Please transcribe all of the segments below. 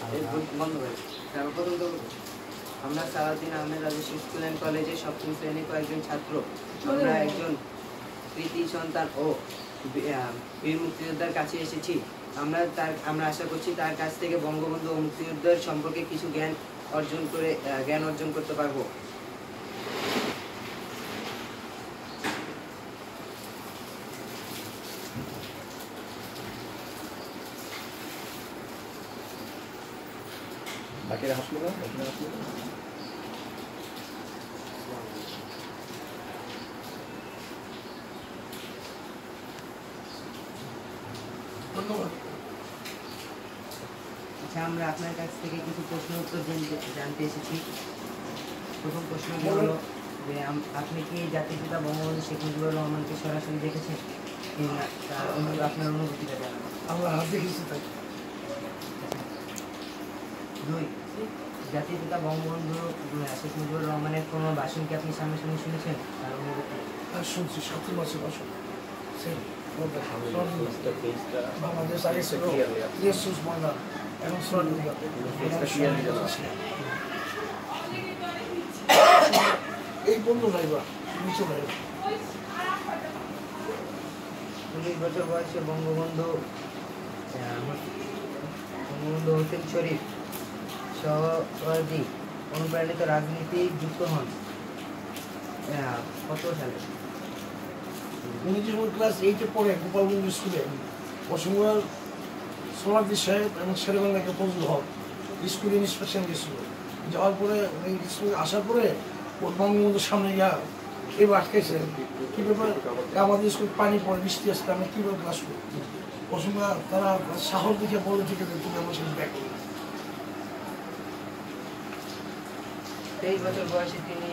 সর্বপ্রথম তো আমরা সালাউদ্দিন আহমেদ আদর্শ স্কুল অ্যান্ড কলেজের সপ্তম শ্রেণীর কয়েকজন ছাত্র, আমরা একজন কৃতি সন্তান ও বীর মুক্তিযোদ্ধার কাছে এসেছি। আমরা আশা করছি তার কাছ থেকে বঙ্গবন্ধু ও মুক্তিযুদ্ধের সম্পর্কে কিছু জ্ঞান অর্জন করতে পারবো। বাকিরা হাসলো না? ধন্যবাদ। আচ্ছা, আমরা আপনার কাছ থেকে কিছু প্রশ্ন উত্তর জানতে এসেছি। প্রথম প্রশ্নটি হলো যে আপনি কি জাতির পিতা বঙ্গবন্ধু শেখ মুজিবুর রহমানকে সরাসরি দেখেছেন? আপনার অনুভূতিটা জানান। আমরা হাত দেখেছি তাই। 2, জাতির পিতা বঙ্গবন্ধু শেখ মুজিবুর রহমানের কোনো ভাষণ কি আপনি সামনাসামনি শুনেছেন? তার অনুভূতি? শুনছি, 70 বছর ভাষণ। বাংলাদেশ আগে ছিল ইয়াসুস ময়দান, এখন এই বন্ধু নাইবা নিচু নাইবা। 19 বছর বয়সে বঙ্গবন্ধু হোসেন শরীফ সহদি অনুপ্রাণিত রাজনীতি যুক্ত হন কত সালে? উনি যখন ক্লাস 8-এ পড়ে গোপালগঞ্জ স্কুলে, অসময় সোলারদি সাহেব এবং শেরেবাংলাকে ফজল হক স্কুলে ইন্সপেকশন গেছিল। যাওয়ার পরে উনি স্কুলে আসার পরে ওর বঙ্গবন্ধুর সামনে গিয়া এবার আটকেছে, কী ব্যাপার আমাদের স্কুল পানি পড়ে, বৃষ্টি আসলে আমরা কীভাবে ক্লাস করি। অসময় তারা সাহস দেখে বলে, ঠিক আছে তুমি আমার সাথে ব্যাক করবে। 23 বছর বয়সে তিনি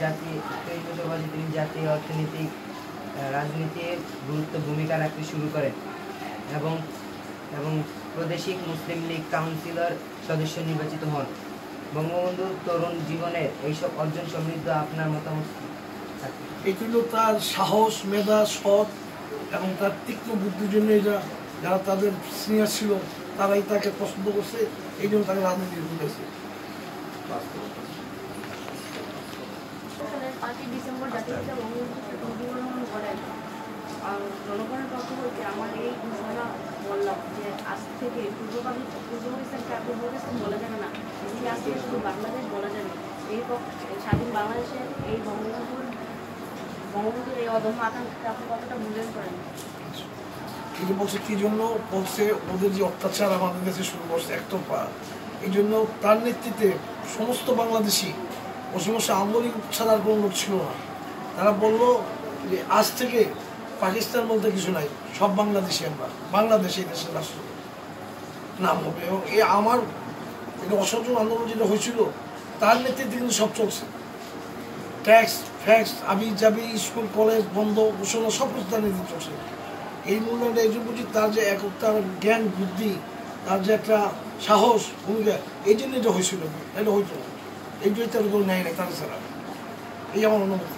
জাতীয় অর্থনৈতিক রাজনীতির ভূমিকা রাখতে শুরু করেন এবং প্রাদেশিক মুসলিম লীগ কাউন্সিলর সদস্য নির্বাচিত হন। বঙ্গবন্ধুর তরুণ জীবনের এইসব অর্জন সমৃদ্ধ আপনার মতামত? এগুলো তার সাহস, মেধা, সৎ এবং তার তীক্ষ্ণ বুদ্ধির জন্য যারা তাদের সিনিয়র ছিল তারাই তাকে পছন্দ করছে, এই জন্য তাকে রাজনীতি ঢুকেছে। 5 ডিসেম্বর জাতির পিতা বঙ্গবন্ধু শেখ মুজিবুর রহমান বলেন, জনগণের পক্ষ হতে আমার এই ঘোষণা বললাম যে আজ থেকে পূর্ব পাকিস্তানকে আর পূর্ব পাকিস্তান বলা যাবে না, এটি আজ থেকে শুধু বাংলাদেশ বলা যাবে। এই স্বাধীন বাংলাদেশের এই বঙ্গবন্ধুর এই অদম্য আকাঙ্ক্ষাকে আপনি কতটা মূল্যায়ন করেন? কিন্তু বলছে কি জন্য, বলছে ওদের যে অত্যাচার আমাদের দেশে শুরু করছে একতরফা, এই জন্য তার নেতৃত্বে সমস্ত বাংলাদেশি ও সমস্ত আন্দোলন ছাড়ার কোনো লোক ছিল না। তারা বললো যে আজ থেকে পাকিস্তান বলতে কিছু নাই, সব বাংলাদেশি, আমরা বাংলাদেশ এই দেশের রাষ্ট্র নাম হবে। এবং আমার এটা অসহযোগ আন্দোলন যেটা হয়েছিল তার নেতৃত্বে কিন্তু সব চলছে। ট্যাক্স ফ্যাক্স আবি যাবি, স্কুল কলেজ বন্ধ, ঘোষণা সব কিছু তার নেতৃত্বে চলছে। এই মূল্যায়নটা এই জন্য বুঝি তার যে তার জ্ঞান বুদ্ধি, তার যে একটা সাহস ভূমিকা, এই জন্য এটা হয়েছিল, এটা হইতো না। এই জন্য তার কেউ নেয় না তার ছাড়া, এই আমার অনুভূতি।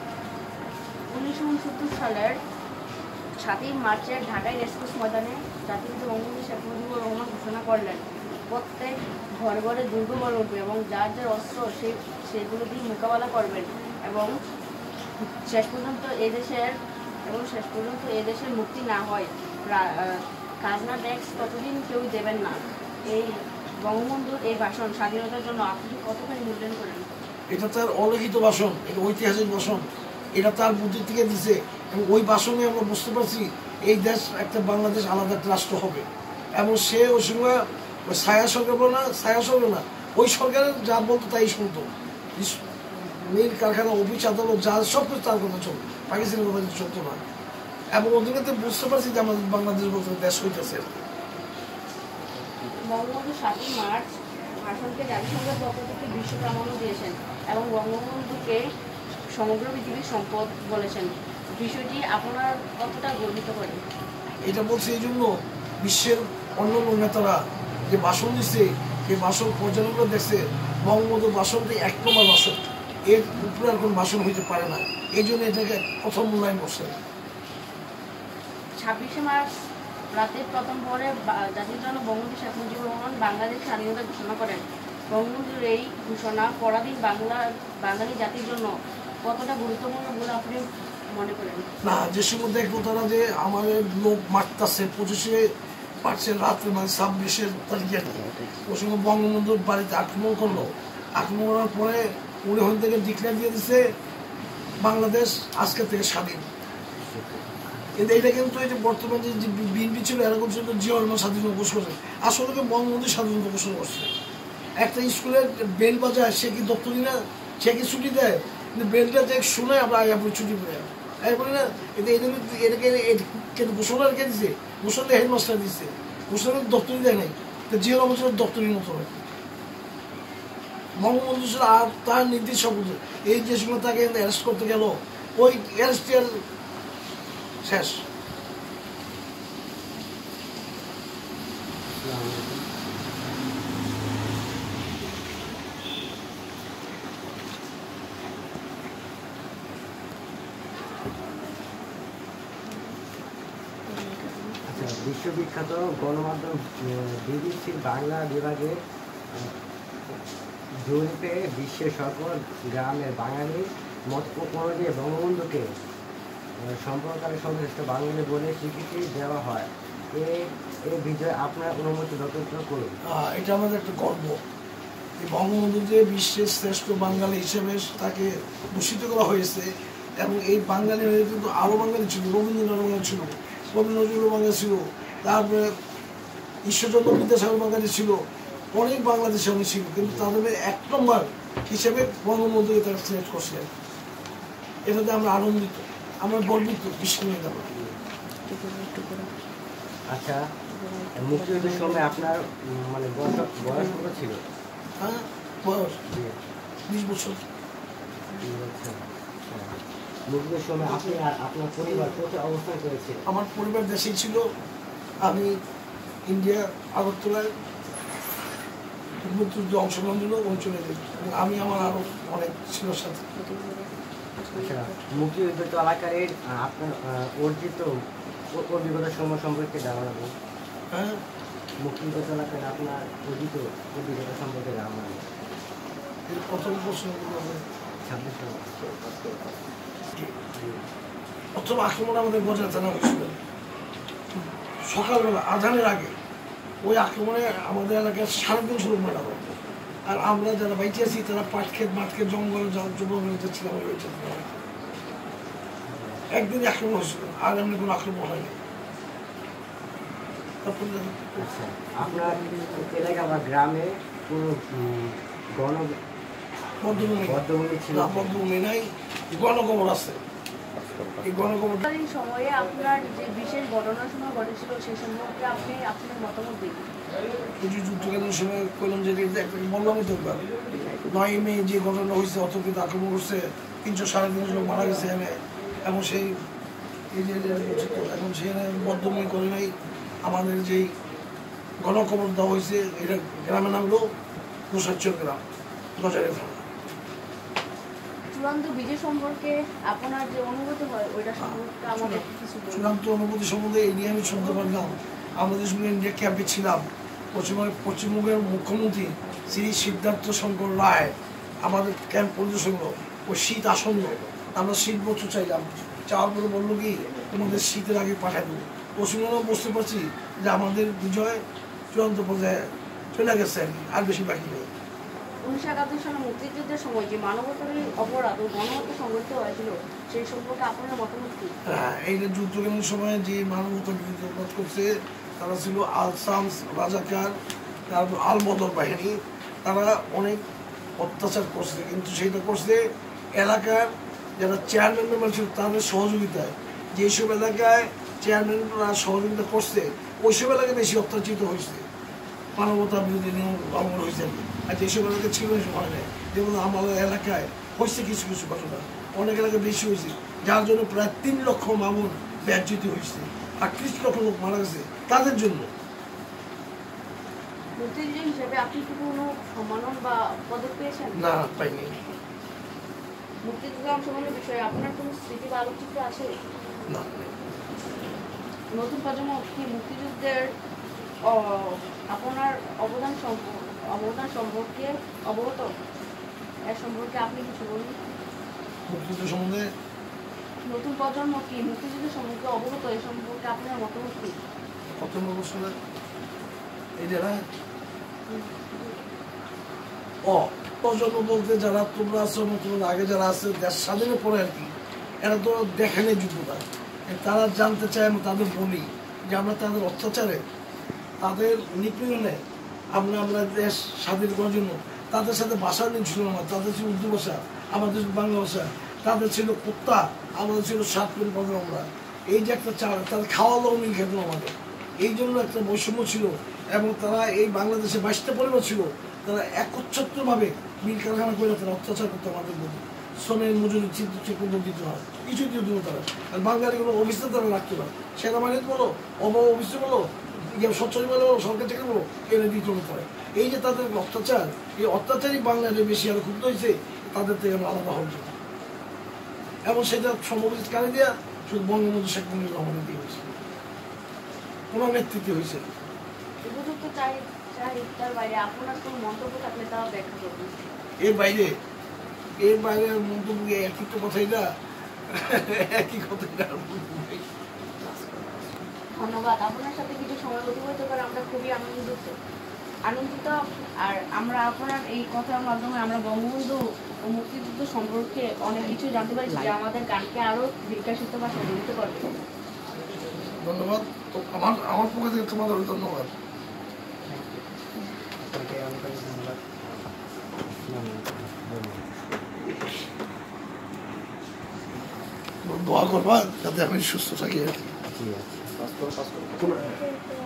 1969 সালের 7ই মার্চের ঢাকায় রেসকোর্স ময়দানে জাতির পিতা বঙ্গবন্ধু শেখ মুজিবুর রহমান ঘোষণা করলেন, প্রত্যেক ঘরে ঘরে দুর্গ গড়ে উঠবে এবং যার যার অস্ত্র সেগুলো দিয়ে মোকাবেলা করবেন এবং শেষ পর্যন্ত এদেশের মুক্তি না হয়, খাজনা ট্যাক্স ততদিন কেউ দেবেন না। এই বঙ্গবন্ধুর এই ভাষণ স্বাধীনতার জন্য আপনি কতখানি মূল্যায়ন করেন? এটা তার অলিখিত ভাষণ, এটা ঐতিহাসিক ভাষণ, এটা তার বুদ্ধি থেকে দিছে। এবং ওই ভাষণে আমরা বুঝতে পারছি এই দেশ একটা বাংলাদেশ আলাদা একটা রাষ্ট্র হবে। এবং সে ওই সময় ওই ছায়া সরকার বলে না, ছায়া সরকার না, ওই সরকারের যা বলতো তাই শুনতো। মিল কারখানা, অফিস, আদালত, যা সব কিছু তার কথা চলতো, পাকিস্তানের কথা কিছু চলতো না। এবং ওদিকে বুঝতে পারছি যে আমাদের বাংলাদেশ বলতে দেশ হইতেছে। বঙ্গবন্ধু 7ই মার্চ ভাষণকে জাতিসংঘের পক্ষ থেকে বিশ্ব প্রামাণ্য দিয়েছেন এবং বঙ্গবন্ধুকে সমগ্র পৃথিবীর সম্পদ বলেছেন। বিষয়টি আপনার কতটা গর্বিত করেন? এটা বলছে এই জন্য বিশ্বের অন্যান্য নেতারা যে ভাষণ দিচ্ছে, যে ভাষণ পর্যালোচনা দেখছে, বঙ্গবন্ধুর ভাষণটি 1 নম্বর ভাষণ, এর উপরে আর কোনো ভাষণ হইতে পারে না। এই জন্য এটাকে প্রথম মূল্যায়ন করছে। 26শে মার্চ রাতের প্রথম ভোরে জাতির জনক বঙ্গবন্ধু শেখ মুজিবুর রহমান বাংলাদেশ স্বাধীনতা ঘোষণা করেন। বঙ্গবন্ধুর এই ঘোষণা পরাধীন বাঙালি জাতির জন্য কতটা গুরুত্বপূর্ণ বলে আপনি মনে করেন? না, যে সময় দেখবো তারা যে আমাদের লোক মারতেছে 25 রাত্রে মানে 26 তারিখে ওই সময় বঙ্গবন্ধুর বাড়িতে আক্রমণ করলো। আক্রমণ করার পরে উনি ওখান থেকে ডিক্লেয়ার দিয়ে দিচ্ছে বাংলাদেশ আজকে থেকে স্বাধীন। কিন্তু এটা কিন্তু এই যে বর্তমানে যে বিএনপি ছিল এরা করছে জিয়া রহমান স্বাধীনতা ঘোষণা করছে, আসলে কি বঙ্গবন্ধু স্বাধীনতা ঘোষণা করছে। একটা স্কুলের বেল বাজায় সে কি দপ্তরি না, সে কি ছুটি দেয়? কিন্তু বেলটা যে শুনে আমরা আগে ছুটি পেয়ে বলি না, এটাকে ঘোষণা রেখে দিচ্ছে, ঘোষণা হেডমাস্টার দিচ্ছে, ঘোষণা দপ্তরি দেয় নাই। তো জিয়া রহমান দপ্তরির মতো হয় বঙ্গবন্ধু ছিল। আর তার নির্দেশ সম্পর্কে এই যে সময় তাকে অ্যারেস্ট করতে গেল ওই অ্যারেস্টের শেষ। বিশ্ববিখ্যাত গণমাধ্যম বিবিসির বাংলা বিভাগে জরিপে বিশ্বের সকল গ্রামের বাঙালির মত অনুযায়ী বঙ্গবন্ধুকে সম্প্রদায়ের সর্বশ্রেষ্ঠ বাঙালি বলে স্বীকৃতি দেওয়া হয়। এই বিজয় আপনার অনুমতি ব্যক্ত করুন। এটা আমাদের একটা গর্ব, বঙ্গবন্ধু যে বিশ্বের শ্রেষ্ঠ বাঙালি হিসেবে তাকে ভূষিত করা হয়েছে। এবং এই বাঙালি কিন্তু আরও বাঙালি ছিল, রবীন্দ্রনাথ বাঙালি ছিল, কবি নজরুল বাঙালি ছিল, তারপরে ঈশ্বরচন্দ্র বিদ্যাসাগর বাঙালি ছিল, অনেক বাংলাদেশে অনেক ছিল, কিন্তু তাদের 1 নম্বর হিসেবে বঙ্গবন্ধুকে তারা সিলেক্ট করছিলেন। এটাতে আমরা আনন্দিত, আমরা গর্বিত বিশ্ব নেতা। আচ্ছা, মুক্তিযুদ্ধের সময় আপনার মানে বয়স কত ছিল? হ্যাঁ, বয়স 20 বছর। মুক্তিযুদ্ধের সময় আপনি আর আপনার পরিবার কোথায় অবস্থান করেছে? আমার পরিবার দেশেই ছিল। আমি ইন্ডিয়া আগরতলায় মুক্তিযুদ্ধে অংশগ্রহণ জন্য চলে যাই, এবং আমি আমার আরও অনেক ছিল সাথে। আচ্ছা, মুক্তিযুদ্ধ চলাকালীন আপনার অর্জিত অভিজ্ঞতার সময় সম্পর্কে জানাবো। হ্যাঁ, মুক্তিযুদ্ধ চলাকালীন আপনার অর্জিত অভিজ্ঞতা সম্পর্কে জানাবো। প্রথম প্রশ্ন 26 প্রথম আক্রমণ আমাদের গজা থানা হয়েছিল সকালবেলা আজানের আগে। ওই আক্রমণে আমাদের এলাকায় 3.5 লোক মারা হয়। আর আমরা যারা বাইচে আছি তারা পাটক্ষেত মাঠক্ষেত জঙ্গলে জঙ্গলে ছিলাম। একদিন আক্রমণ হয়েছিল, আর এমনি কোনো আক্রমণ হয়নি। আপনার এলাকা বা গ্রামে কোনো বদ্ধভূমি ছিল? বদ্ধভূমি নাই, গণকবর আছে। এই গণকবরকালীন সময়ে আপনার যে বিশেষ ঘটনার সময় ঘটেছিল সেই সম্পর্কে আপনি আপনার মতামত দিন। যুদ্ধকালীন সময় কইলাম যে বললামই তো 9 মে যে ঘটনা হয়েছে, অতর্কিত আক্রমণ করছে, 300-350 লোক মারা গেছে এনে। এবং সেই এখন সেখানে বদ্ধভূমি করে নাই। আমাদের যেই গণকবর দেওয়া হয়েছে এটা গ্রামের নাম হলো গোসাচ্চর গ্রাম, গজারের থানা। চূড়ান্ত বিজয় সম্পর্কে আপনার যে অনুভূতি হয় ওইটা সম্পর্কে আমাদের কিছু বলুন। চূড়ান্ত অনুভূতি সম্বন্ধে এই নিয়ে আমি শুনতে পারলাম। আমাদের সঙ্গে ইন্ডিয়া ক্যাম্পে ছিলাম, পশ্চিমবঙ্গের মুখ্যমন্ত্রী শ্রী সিদ্ধার্থ শঙ্কর রায় আমাদের ক্যাম্প পরিদর্শন করলো। ওই শীত আসন্ন, আমরা শীত বছর চাইলাম, চাওয়ার পরে বললো কি তোমাদের শীতের আগে পাঠাই দেবো। পশ্চিমবঙ্গ বুঝতে পারছি যে আমাদের বিজয় চূড়ান্ত পর্যায়ে চলে গেছে, আর বেশি বাকি নেই। 1971 সালে মুক্তিযুদ্ধের সময় যে মানবতাবিরোধী অপরাধ ও গণহত্যা সংঘটিত হয়েছিল সেই সম্পর্কে আপনার মতামত কি? হ্যাঁ, এই যে যুদ্ধকালীন সময়ে যে মানবতা বিরোধী অপরাধ করছে তারা ছিল আল শামস রাজাকার, তারপর আল বদর বাহিনী। তারা অনেক অত্যাচার করছে, কিন্তু সেটা করছে এলাকার যারা চেয়ারম্যান মেম্বার ছিল তাদের সহযোগিতায়। যেসব এলাকায় চেয়ারম্যানরা সহযোগিতা করছে ওইসব এলাকায় বেশি অত্যাচারিত হয়েছে, মানবতা বিরোধী নিয়ম লঙ্ঘন হয়েছে। আর যেসব এলাকায় ছিল হয় না, যেমন আমাদের এলাকায় হয়েছে কিছু কিছু ঘটনা, অনেক এলাকায় বেশি হয়েছে, যার জন্য প্রায় 3 লক্ষ মামুন ব্যাহত হয়েছে, 38 লক্ষ লোক মারা গেছে তাদের জন্য। মুক্তিযুদ্ধ হিসেবে আপনি কি কোনো সম্মানন বা পদক পেয়েছেন? না, পাইনি। মুক্তিযুদ্ধে অংশগ্রহণের বিষয়ে আপনার কোনো স্মৃতি বা আলোকচিত্র আছে? না। নতুন প্রজন্ম কি মুক্তিযুদ্ধের আপনার অবদান সম্পর্কে অবগত? এর সম্পর্কে আপনি কিছু বলুন। মুক্তিযুদ্ধ সম্বন্ধে নতুন প্রজন্ম কি মুক্তিযুদ্ধের সম্পর্কে অবগত? এ সম্পর্কে আপনার মতামত কি? কত বছরের এই যারা প্রজন্ম বলতে যারা তোমরা আছো, তোমাদের আগে যারা আছে দেশ স্বাধীনের পরে আর কি, এরা তো দেখেনি যুদ্ধটা, তারা জানতে চায়। আমি তাদের বলি যে আমরা তাদের অত্যাচারে, তাদের নিপীড়নে আমরা দেশ স্বাধীন করার জন্য তাদের সাথে ভাষা নিয়ে ছিল না, তাদের ছিল উর্দু ভাষা, আমাদের ছিল বাংলা ভাষা, তাদের ছিল কুত্তা, আমাদের ছিল সাত মিনিট পাবো আমরা। এই যে একটা চাল, তাদের খাওয়া দাওয়া মিল খেত আমাদের, এই জন্য একটা বৈষম্য ছিল। এবং তারা এই বাংলাদেশে 22টা পরিবার ছিল, তারা একচ্ছত্রভাবে মিল কারখানা করে তারা অত্যাচার করতো আমাদের মধ্যে। শ্রমের মজুরি ঠিক মতো দিতে হয়, কিছুই দিত না তারা। আর বাঙালিগুলো অফিসে তারা রাখতো না, সেনাবাহিনী বলো, অফিসে বলো, সচ্ছল বলো, সরকার থেকে বলো, এনে দিত না তারা। এই যে তাদের অত্যাচার, এই অত্যাচারই বাংলাদেশে বেশি আরো ক্ষুব্ধ হয়েছে তাদের থেকে আমরা আলাদা হওয়ার জন্য। এবং সেটা সম্ভবিত কানে দেওয়া শুধু বঙ্গবন্ধু শেখ মুজিবুর রহমানের দিয়ে হয়েছে, ওনার নেতৃত্বে হয়েছে। উপযুক্ত চাহিদার বাইরে আপনার কোনো মন্তব্য থাকলে তাও ব্যাখ্যা করবেন। এর বাইরে মন্তব্য একই তো কথাই না, একই কথাই না। ধন্যবাদ। আপনার সাথে কিছু সময় অতিবাহিত করে আমরা খুবই আনন্দিত। আর আমরা আপনার এই কথার মাধ্যমে আমরা বঙ্গবন্ধু ও মুক্তিযুদ্ধ সম্পর্কে অনেক কিছু জানতে পারছি, যা আমাদের গানকে আরো বিকশিত বা সমৃদ্ধ করবে। ধন্যবাদ। আমার পক্ষ থেকে তোমাদের ধন্যবাদ। দোয়া করবা যাতে আমি সুস্থ থাকি। ঠিক আছে।